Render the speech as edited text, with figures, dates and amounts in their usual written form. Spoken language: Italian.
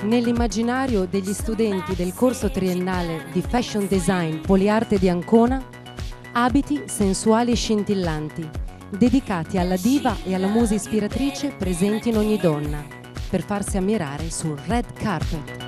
Nell'immaginario degli studenti del corso triennale di Fashion Design Poliarte di Ancona, abiti sensuali e scintillanti, dedicati alla diva e alla musa ispiratrice presenti in ogni donna, per farsi ammirare sul red carpet.